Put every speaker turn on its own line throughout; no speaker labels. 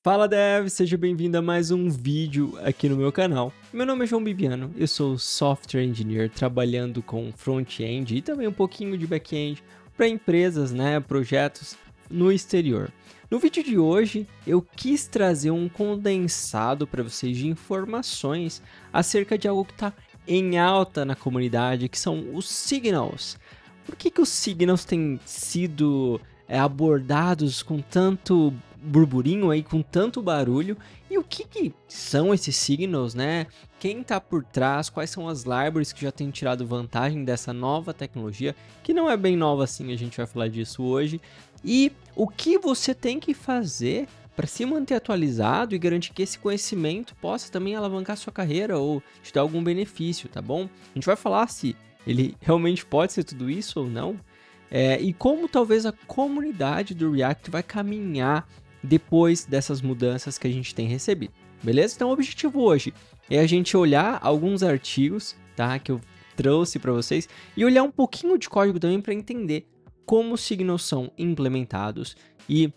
Fala Dev, seja bem-vindo a mais um vídeo aqui no meu canal. Meu nome é João Bibiano, eu sou Software Engineer trabalhando com front-end e também um pouquinho de back-end para empresas, projetos no exterior. No vídeo de hoje eu quis trazer um condensado para vocês de informações acerca de algo que está em alta na comunidade, que são os signals. Por que os signals têm sido abordados com tanto burburinho aí, com tanto barulho? E o que são esses signals, né? Quem está por trás? Quais são as libraries que já têm tirado vantagem dessa nova tecnologia, que não é bem nova assim, a gente vai falar disso hoje. E o que você tem que fazer para se manter atualizado e garantir que esse conhecimento possa também alavancar sua carreira ou te dar algum benefício, tá bom? A gente vai falar se ele realmente pode ser tudo isso ou não, e como talvez a comunidade do React vai caminhar depois dessas mudanças que a gente tem recebido, beleza? Então o objetivo hoje é a gente olhar alguns artigos, tá, que eu trouxe para vocês e olhar um pouquinho de código também para entender como os signals são implementados e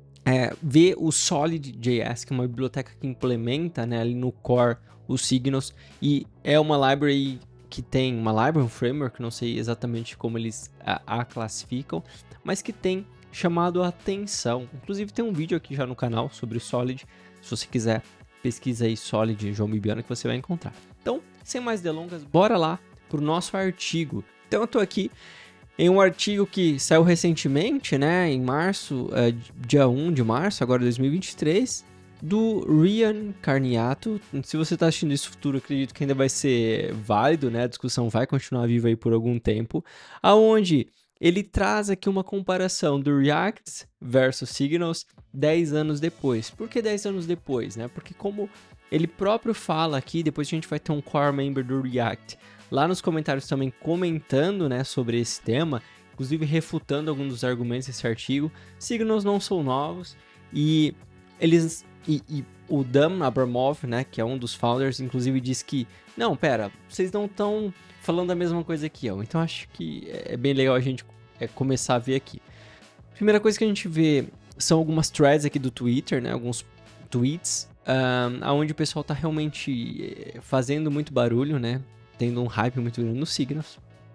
ver o Solid.js, que é uma biblioteca que implementa, né, ali no core os signals, e é uma library que tem um framework, não sei exatamente como eles a classificam, mas que tem chamado a atenção. Inclusive tem um vídeo aqui já no canal sobre o Solid, se você quiser pesquisa aí Solid João Bibiano que você vai encontrar. Então, sem mais delongas, bora lá pro nosso artigo. Então eu tô aqui em um artigo que saiu recentemente, né, em março, dia 1 de março, agora 2023, do Ryan Carniato. Se você está assistindo isso no futuro, acredito que ainda vai ser válido, né? A discussão vai continuar viva aí por algum tempo, aonde ele traz aqui uma comparação do React versus Signals 10 anos depois. Por que 10 anos depois, né? Porque como ele próprio fala aqui, depois a gente vai ter um core member do React lá nos comentários também comentando, né, sobre esse tema, inclusive refutando alguns dos argumentos desse artigo. Signals não são novos e eles e o Dan Abramov, né, que é um dos founders, inclusive diz que não, pera, vocês não estão falando a mesma coisa que eu. Então acho que é bem legal a gente começar a ver aqui. Primeira coisa que a gente vê são algumas threads aqui do Twitter, né, alguns tweets, onde o pessoal está realmente fazendo muito barulho, né, tendo um hype muito grande nos signals.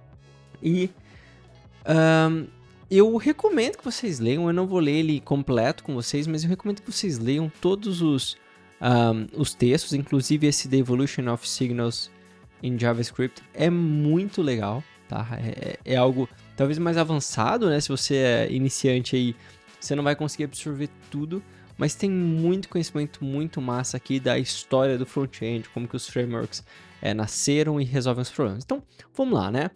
E eu recomendo que vocês leiam, eu não vou ler ele completo com vocês, mas eu recomendo que vocês leiam todos os textos, inclusive esse The Evolution of Signals in JavaScript. É muito legal, tá? É algo talvez mais avançado, né? Se você é iniciante aí, você não vai conseguir absorver tudo, mas tem muito conhecimento muito massa aqui da história do front-end, como que os frameworks nasceram e resolvem os problemas. Então, vamos lá, né?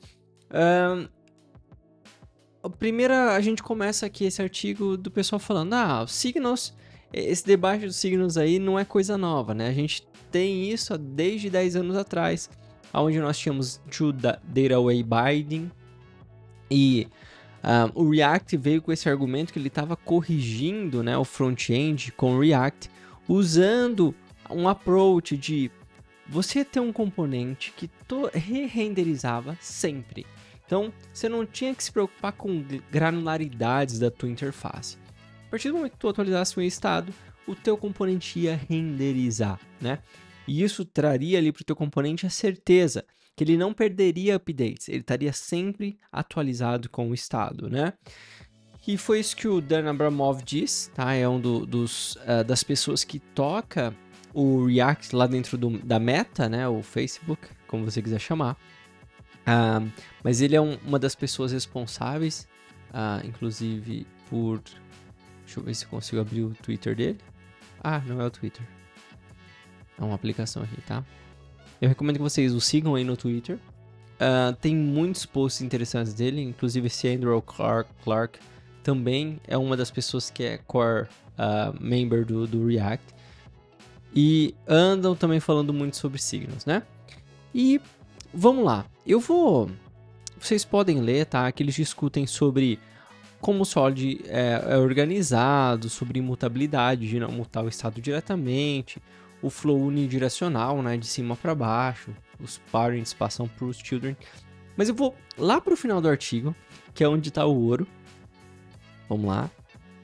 Primeiro, a gente começa aqui esse artigo do pessoal falando, os signals, esse debate dos signals aí não é coisa nova, né? A gente tem isso desde 10 anos atrás, onde nós tínhamos True Data Away Binding, e o React veio com esse argumento que ele estava corrigindo, né, o front-end com o React, usando um approach de você ter um componente que re-renderizava sempre. Então, você não tinha que se preocupar com granularidades da tua interface. A partir do momento que tu atualizasse o estado, o teu componente ia renderizar, né? E isso traria ali para o teu componente a certeza que ele não perderia updates, ele estaria sempre atualizado com o estado, né? E foi isso que o Dan Abramov diz, tá? É um das pessoas que toca o React lá dentro da Meta, né? O Facebook, como você quiser chamar. Mas ele é uma das pessoas responsáveis, inclusive por... Deixa eu ver se eu consigo abrir o Twitter dele. Não é o Twitter. É uma aplicação aqui, tá? Eu recomendo que vocês o sigam aí no Twitter. Tem muitos posts interessantes dele, inclusive esse Andrew Clark também é uma das pessoas que é core member do React. E andam também falando muito sobre signals, né? E vamos lá. Vocês podem ler, tá? Que eles discutem sobre como o Solid é organizado, sobre imutabilidade, de não mutar o estado diretamente, o flow unidirecional, né? De cima para baixo, os parents passam para os children. Mas eu vou lá para o final do artigo, que é onde está o ouro. Vamos lá.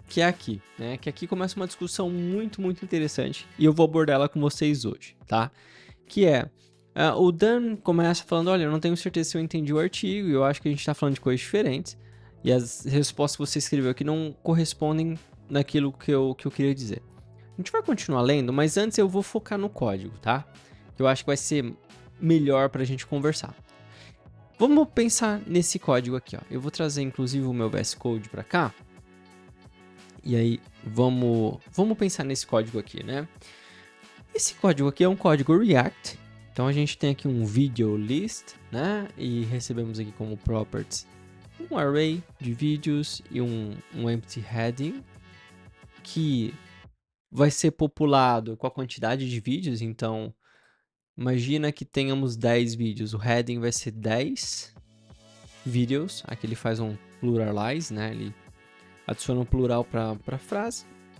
que é aqui, né? Que aqui começa uma discussão muito interessante e eu vou abordar ela com vocês hoje, tá? Que é, o Dan começa falando, olha, eu não tenho certeza se eu entendi o artigo e eu acho que a gente tá falando de coisas diferentes e as respostas que você escreveu aqui não correspondem naquilo que eu queria dizer. A gente vai continuar lendo, mas antes eu vou focar no código, tá? Que eu acho que vai ser melhor pra gente conversar. Vamos pensar nesse código aqui, ó. Eu vou trazer inclusive o meu VS Code pra cá. E aí, vamos pensar nesse código aqui, né? Esse código aqui é um código React. Então, a gente tem aqui um video list, né? E recebemos aqui como properties um array de vídeos e um empty heading que vai ser populado com a quantidade de vídeos. Então, imagina que tenhamos 10 vídeos. O heading vai ser 10 vídeos. Aqui ele faz um pluralize, né? Ele adiciona um plural para a frase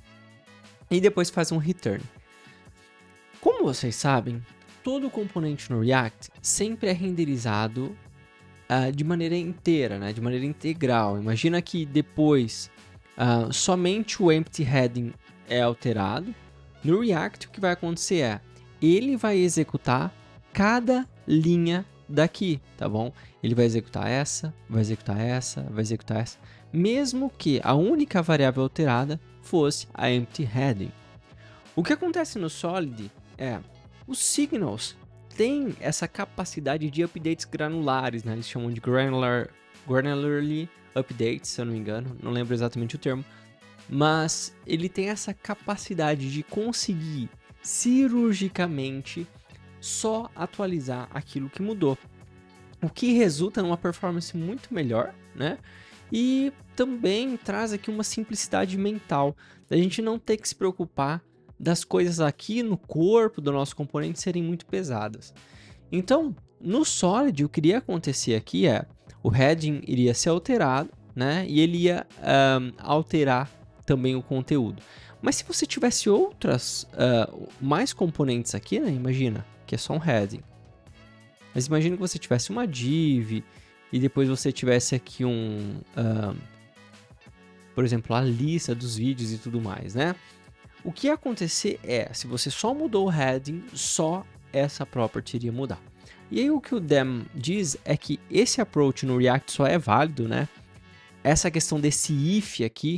e depois faz um return. Como vocês sabem, todo componente no React sempre é renderizado de maneira inteira, né? De maneira integral. Imagina que depois somente o empty heading é alterado. No React o que vai acontecer é ele vai executar cada linha daqui, tá bom? Ele vai executar essa, vai executar essa, vai executar essa, mesmo que a única variável alterada fosse a empty heading. O que acontece no Solid é, os signals têm essa capacidade de updates granulares, né? Eles chamam de granularly updates, se eu não me engano, não lembro exatamente o termo, mas ele tem essa capacidade de conseguir cirurgicamente só atualizar aquilo que mudou, o que resulta numa performance muito melhor, né? E também traz aqui uma simplicidade mental, da gente não ter que se preocupar das coisas aqui no corpo do nosso componente serem muito pesadas. Então, no Solid, o que iria acontecer aqui é, o heading iria ser alterado, né? E ele ia alterar também o conteúdo. Mas se você tivesse outras, mais componentes aqui, né? Imagina que é só um heading. Mas imagina que você tivesse uma div e depois você tivesse aqui por exemplo, a lista dos vídeos e tudo mais, né? O que ia acontecer é, se você só mudou o heading, só essa property iria mudar. E aí o que o Dem diz é que esse approach no React só é válido, né? Essa questão desse if aqui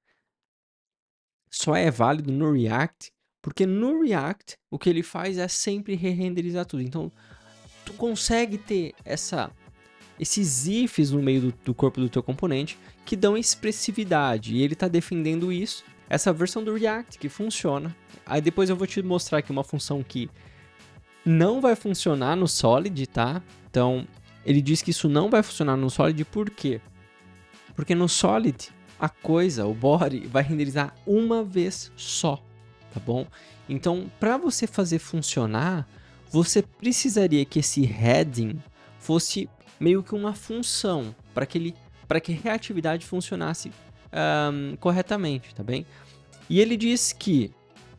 só é válido no React, porque no React o que ele faz é sempre re-renderizar tudo. Então, tu consegue ter esses ifs no meio do corpo do teu componente que dão expressividade, e ele está defendendo isso, essa versão do React que funciona. Aí depois eu vou te mostrar aqui uma função que não vai funcionar no Solid, tá? Então, ele diz que isso não vai funcionar no Solid, por quê? Porque no Solid, o body, vai renderizar uma vez só, tá bom? Então, para você fazer funcionar, você precisaria que esse heading fosse meio que uma função para que a reatividade funcionasse corretamente, tá bem? E ele diz que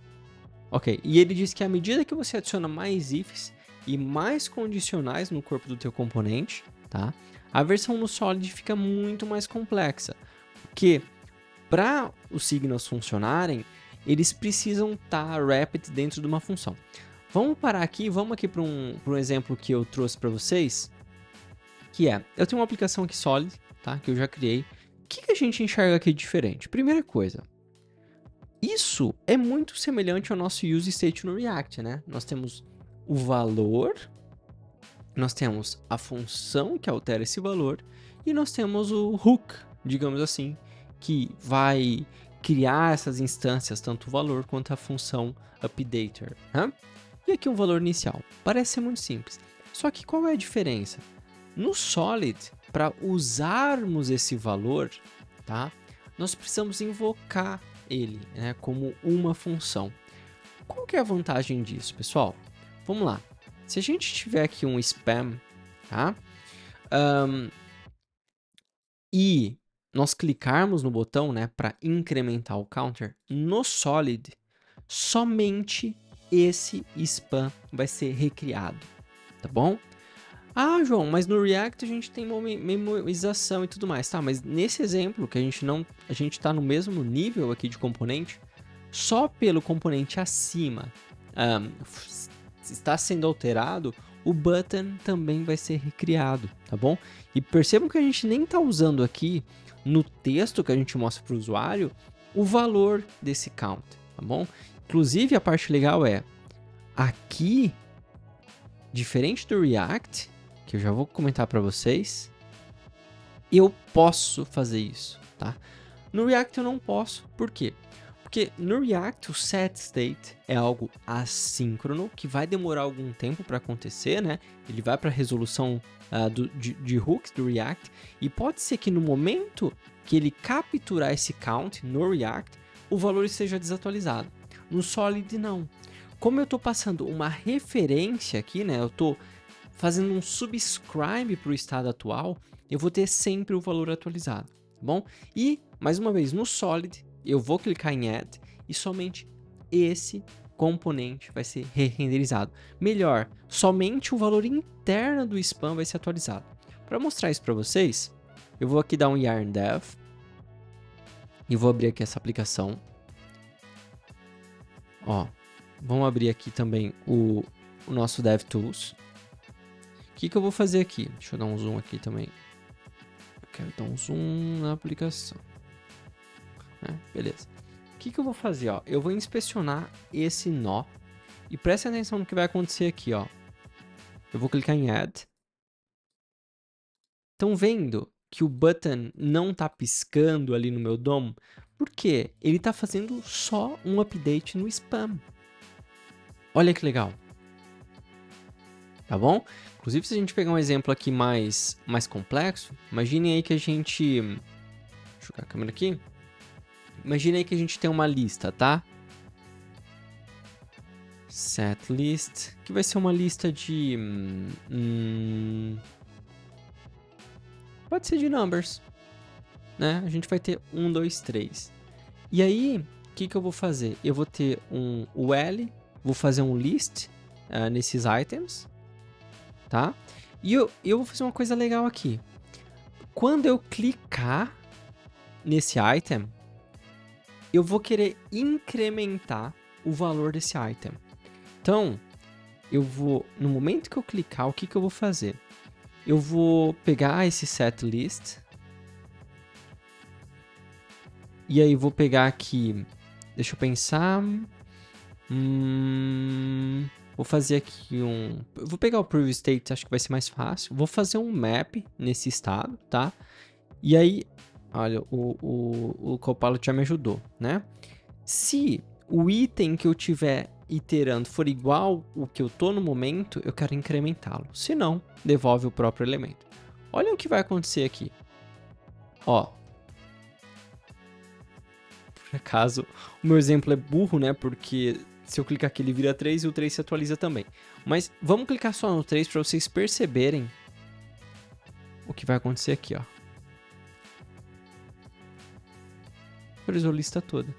à medida que você adiciona mais ifs e mais condicionais no corpo do teu componente, tá? A versão no Solid fica muito mais complexa, porque para os signals funcionarem, eles precisam estar wrapped dentro de uma função. Vamos parar aqui, vamos aqui para um exemplo que eu trouxe para vocês, que é, eu tenho uma aplicação aqui Solid, tá? Que eu já criei. O que a gente enxerga aqui de diferente? Primeira coisa, isso é muito semelhante ao nosso use state no React, né? Nós temos o valor, nós temos a função que altera esse valor e nós temos o hook, digamos assim, que vai criar essas instâncias, tanto o valor quanto a função updater, né? E aqui um valor inicial. Parece ser muito simples. Só que qual é a diferença? No Solid, para usarmos esse valor, tá? Nós precisamos invocar ele, né, como uma função. Qual que é a vantagem disso, pessoal? Vamos lá. Se a gente tiver aqui um spam, tá? E nós clicarmos no botão, né, para incrementar o counter, no Solid, somente esse spam vai ser recriado, tá bom? Ah, João, mas no React a gente tem memorização e tudo mais. Tá, mas nesse exemplo que a gente tá no mesmo nível aqui de componente, só pelo componente acima está sendo alterado, o button também vai ser recriado, tá bom? E percebam que a gente nem está usando aqui no texto que a gente mostra para o usuário o valor desse count, tá bom? Inclusive a parte legal é aqui, diferente do React, que eu já vou comentar para vocês, eu posso fazer isso, tá? No React eu não posso, por quê? Porque no React o set state é algo assíncrono que vai demorar algum tempo para acontecer, né? Ele vai para a resolução de hooks do React e pode ser que no momento que ele capturar esse count no React, o valor esteja desatualizado. No Solid não. Como eu estou passando uma referência aqui, né? Eu estou fazendo um subscribe para o estado atual, eu vou ter sempre o valor atualizado, tá bom? E, mais uma vez, no Solid, eu vou clicar em Add e somente esse componente vai ser re-renderizado. Melhor, somente o valor interno do spam vai ser atualizado. Para mostrar isso para vocês, eu vou aqui dar um yarn dev e vou abrir aqui essa aplicação. Ó, vamos abrir aqui também o nosso DevTools. O que eu vou fazer aqui? Deixa eu dar um zoom aqui também. Eu quero dar um zoom na aplicação. Beleza. O que eu vou fazer? Ó? Eu vou inspecionar esse nó. E preste atenção no que vai acontecer aqui. Ó. Eu vou clicar em Add. Estão vendo que o button não está piscando ali no meu DOM? Por quê? Ele está fazendo só um update no spam. Olha que legal. Tá bom? Inclusive, se a gente pegar um exemplo aqui mais complexo, imagine aí que a gente... Deixa eu jogar a câmera aqui. Imagine aí que a gente tem uma lista, tá? Set list, que vai ser uma lista de... pode ser de numbers, né? A gente vai ter 1, 2, 3. E aí, o que eu vou fazer? Eu vou ter o L, vou fazer um list nesses items, tá? E eu vou fazer uma coisa legal aqui. Quando eu clicar nesse item, eu vou querer incrementar o valor desse item. Então, eu vou, no momento que eu clicar, o que eu vou fazer? Eu vou pegar esse set list e aí vou pegar aqui, deixa eu pensar, vou fazer aqui eu vou pegar o previous state, acho que vai ser mais fácil. Vou fazer um map nesse estado, tá? E aí, olha, o Copilot já me ajudou, né? Se o item que eu tiver iterando for igual o que eu tô no momento, eu quero incrementá-lo. Se não, devolve o próprio elemento. Olha o que vai acontecer aqui. Ó. Por acaso, o meu exemplo é burro, né? Porque se eu clicar aqui, ele vira 3 e o 3 se atualiza também. Mas vamos clicar só no 3 para vocês perceberem o que vai acontecer aqui, ó. Atualizou a lista toda.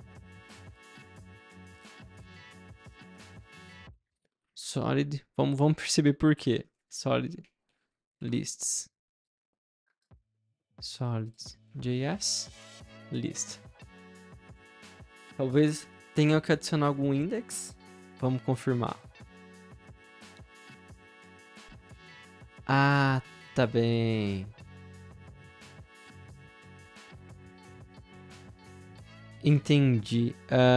Solid, vamos perceber por quê. Solid lists. Solid.js list. Talvez tenha que adicionar algum index. Vamos confirmar. Ah, tá bem. Entendi.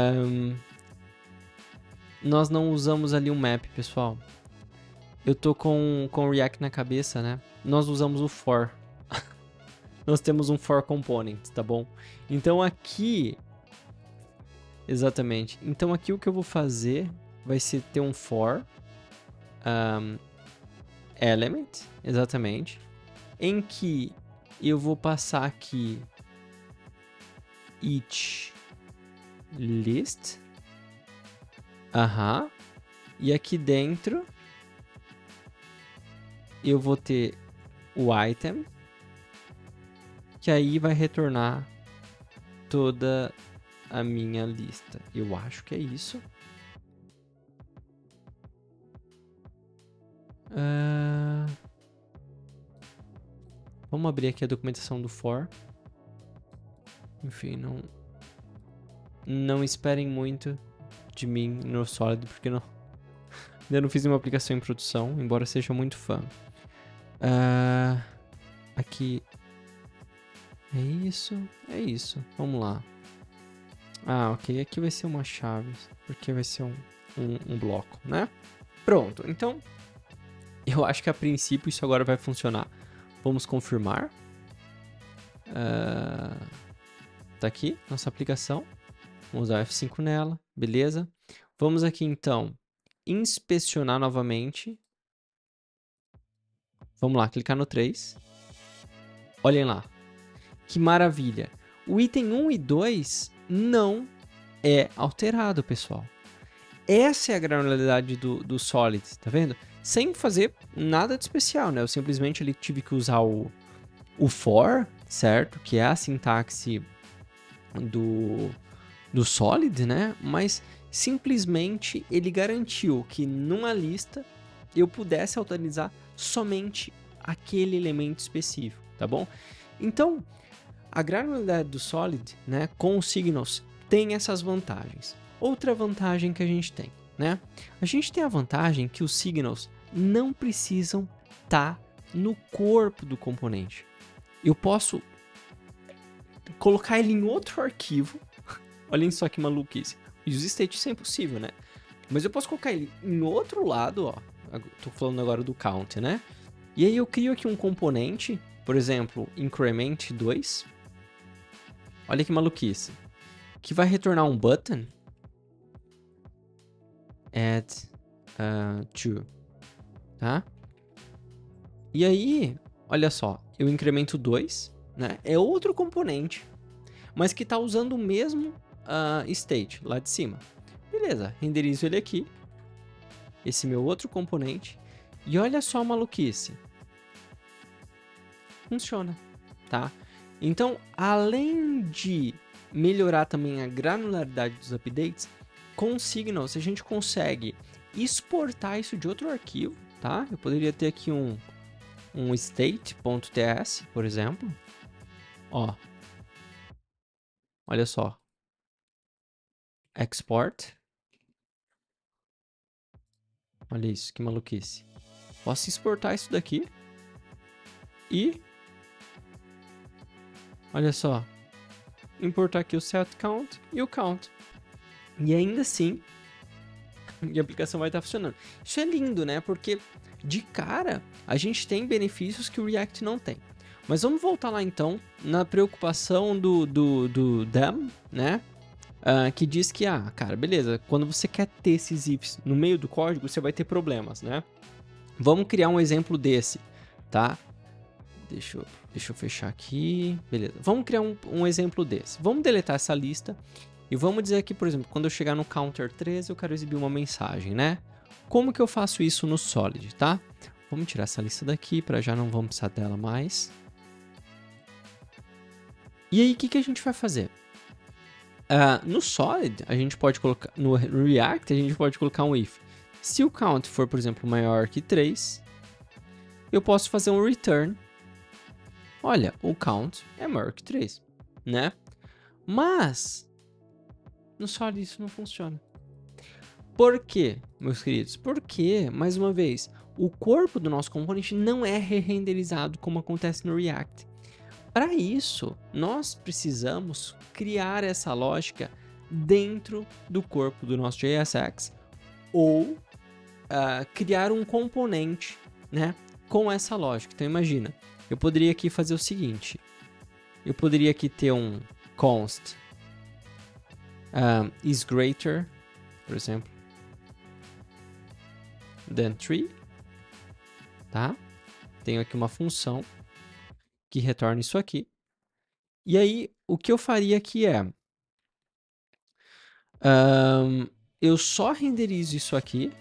Nós não usamos ali um map, pessoal. Eu tô com o React na cabeça, né? Nós usamos o for. Nós temos um for component, tá bom? Então aqui... Exatamente. Então aqui o que eu vou fazer vai ser ter um for element, exatamente, em que eu vou passar aqui each list. E aqui dentro eu vou ter o item, que aí vai retornar toda a minha lista. Eu acho que é isso. Vamos abrir aqui a documentação do for. Enfim, não esperem muito de mim no Solid, porque ainda não fiz nenhuma aplicação em produção, embora seja muito fã. Aqui é isso, vamos lá. Ok, aqui vai ser uma chave, porque vai ser um bloco, né? Pronto, então eu acho que a princípio isso agora vai funcionar. Vamos confirmar. Tá aqui, nossa aplicação. Vamos usar F5 nela, beleza. Vamos aqui então, inspecionar novamente. Vamos lá, clicar no 3. Olhem lá, que maravilha. O item 1 e 2 não é alterado, pessoal. Essa é a granularidade do Solid, tá vendo? Sem fazer nada de especial, né? Eu simplesmente ali tive que usar o for, certo? Que é a sintaxe do Solid, né? Mas simplesmente ele garantiu que numa lista eu pudesse autorizar somente aquele elemento específico, tá bom? Então, a granularidade do Solid, né, com os signals, tem essas vantagens. Outra vantagem que a gente tem, né? A gente tem a vantagem que os signals não precisam estar no corpo do componente. Eu posso colocar ele em outro arquivo. Olhem só que maluquice. Use state isso é impossível, né? Mas eu posso colocar ele em outro lado, ó. Tô falando agora do count, né? E aí eu crio aqui um componente, por exemplo, increment 2. Olha que maluquice. Que vai retornar um button. Add to. Tá? E aí, olha só. Eu incremento 2, né? É outro componente, mas que está usando o mesmo state lá de cima. Beleza, renderizo ele aqui. Esse meu outro componente. E olha só a maluquice. Funciona, tá? Então, além de melhorar também a granularidade dos updates, com Signals a gente consegue exportar isso de outro arquivo, tá? Eu poderia ter aqui um state.ts, por exemplo. Ó. Olha só. Export. Olha isso, que maluquice. Posso exportar isso daqui. E... olha só. Importar aqui o set count e o count. E ainda assim, a aplicação vai estar funcionando. Isso é lindo, né? Porque, de cara, a gente tem benefícios que o React não tem. Mas vamos voltar lá, então, na preocupação do DEM, né? Que diz que, cara, beleza, quando você quer ter esses ifs no meio do código, você vai ter problemas, né? Vamos criar um exemplo desse, tá? Deixa eu fechar aqui, beleza. Vamos criar um exemplo desse. Vamos deletar essa lista e vamos dizer aqui, por exemplo, quando eu chegar no counter 13, eu quero exibir uma mensagem, né? Como que eu faço isso no Solid, tá? Vamos tirar essa lista daqui, para já não vamos precisar dela mais. E aí, o que a gente vai fazer? No Solid, a gente pode colocar, no React, a gente pode colocar um if. Se o count for, por exemplo, maior que 3, eu posso fazer um return. Olha, o count é maior que 3, né? Mas, no Solid isso não funciona. Por quê, meus queridos? Porque, mais uma vez, o corpo do nosso componente não é re-renderizado como acontece no React. Para isso, nós precisamos criar essa lógica dentro do corpo do nosso JSX ou criar um componente, né, com essa lógica. Então, imagina, eu poderia aqui fazer o seguinte. Eu poderia aqui ter um const is greater, por exemplo, than 3, tá? Tenho aqui uma função que retorna isso aqui. E aí, o que eu faria aqui é... eu só renderizo isso aqui.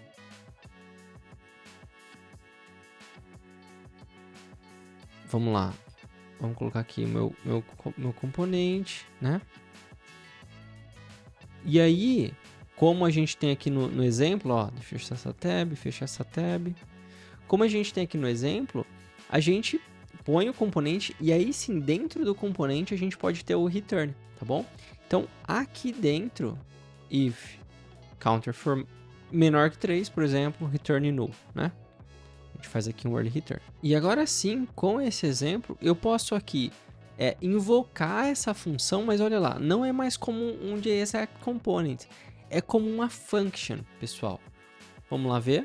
Vamos lá. Vamos colocar aqui meu componente, né? E aí, como a gente tem aqui no exemplo, ó, deixa eu fechar essa tab, Como a gente tem aqui no exemplo, a gente põe o componente e aí sim, dentro do componente a gente pode ter o return, tá bom? Então, aqui dentro, if counter for menor que 3, por exemplo, return null, né? A gente faz aqui um early return. E agora sim, com esse exemplo, eu posso aqui invocar essa função, mas olha lá, não é mais como um JSX component, é como uma function, pessoal. Vamos lá ver.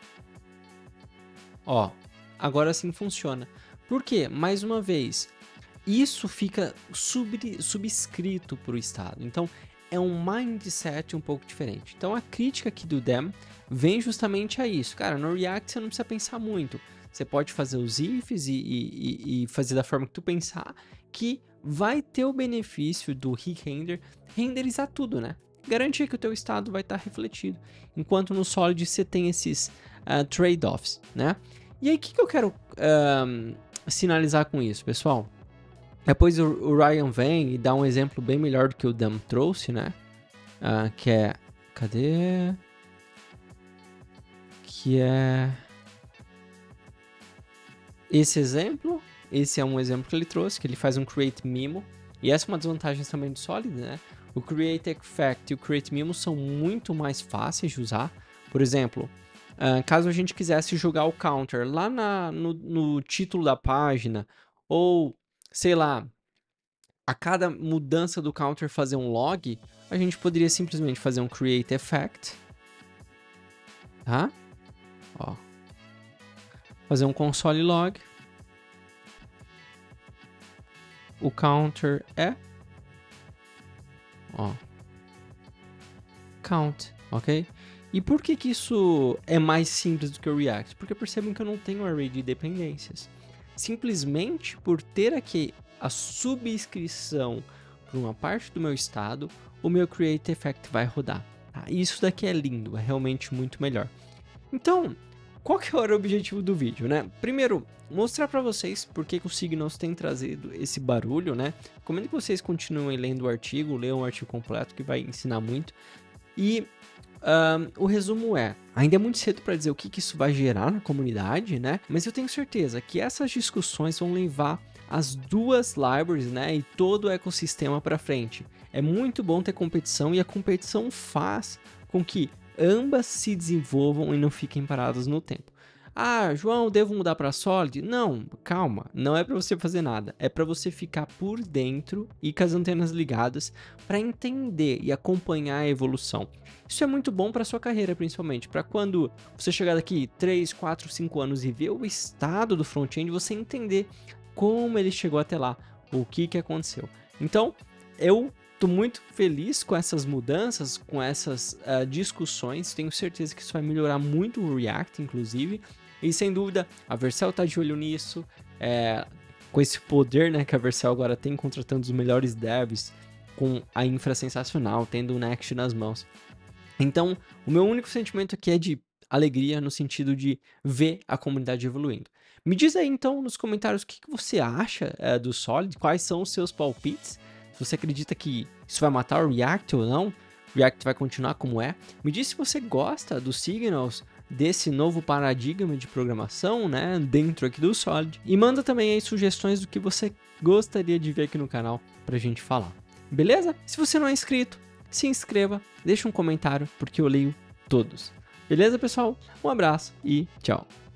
Ó, agora sim funciona. Por quê? Mais uma vez, isso fica subscrito para o estado. Então, é um mindset um pouco diferente. Então, a crítica aqui do DEM vem justamente a isso. Cara, no React você não precisa pensar muito. Você pode fazer os ifs e fazer da forma que tu pensar, que vai ter o benefício do re-render, renderizar tudo, né? Garantir que o teu estado vai estar refletido. Enquanto no Solid você tem esses trade-offs, né? E aí, o que eu quero sinalizar com isso, pessoal? Depois o Ryan vem e dá um exemplo bem melhor do que o DEM trouxe, né? Que é... Cadê? Que é... Esse exemplo. Esse é um exemplo que ele trouxe, que ele faz um create memo. E essa é uma das vantagens também do Solid, né? O create effect e o create memo são muito mais fáceis de usar. Por exemplo, caso a gente quisesse jogar o counter lá no título da página, ou, sei lá, a cada mudança do counter fazer um log, a gente poderia simplesmente fazer um create effect, tá? Ó. Fazer um console log. O counter é... Ó. Count, ok? E por que isso é mais simples do que o React? Porque percebem que eu não tenho array de dependências. Simplesmente por ter aqui a subscrição para uma parte do meu estado, o meu create effect vai rodar. Tá? Isso daqui é lindo, é realmente muito melhor. Então, qual que era o objetivo do vídeo, né? Primeiro, mostrar para vocês por que o Signals tem trazido esse barulho, né? Recomendo que vocês continuem lendo o artigo, leiam o artigo completo, que vai ensinar muito. E o resumo é, ainda é muito cedo para dizer o que isso vai gerar na comunidade, né? Mas eu tenho certeza que essas discussões vão levar as duas libraries, né, e todo o ecossistema para frente. É muito bom ter competição e a competição faz com que ambas se desenvolvam e não fiquem paradas no tempo. Ah, João, devo mudar para Solid? Não, calma, não é para você fazer nada, é para você ficar por dentro e com as antenas ligadas para entender e acompanhar a evolução. Isso é muito bom para sua carreira, principalmente, para quando você chegar daqui 3, 4, 5 anos e ver o estado do front-end, você entender como ele chegou até lá, o que aconteceu. Então, eu estou muito feliz com essas mudanças, com essas discussões, tenho certeza que isso vai melhorar muito o React, inclusive, e sem dúvida, a Vercel está de olho nisso, com esse poder, né, que a Vercel agora tem, contratando os melhores devs, com a infra sensacional, tendo o Next nas mãos. Então, o meu único sentimento aqui é de alegria, no sentido de ver a comunidade evoluindo. Me diz aí, então, nos comentários o que você acha do Solid, quais são os seus palpites, se você acredita que isso vai matar o React ou não, o React vai continuar como é. Me diz se você gosta dos Signals, desse novo paradigma de programação, né, dentro aqui do Solid. E manda também aí sugestões do que você gostaria de ver aqui no canal pra gente falar. Beleza? Se você não é inscrito, se inscreva, deixa um comentário, porque eu leio todos. Beleza, pessoal? Um abraço e tchau!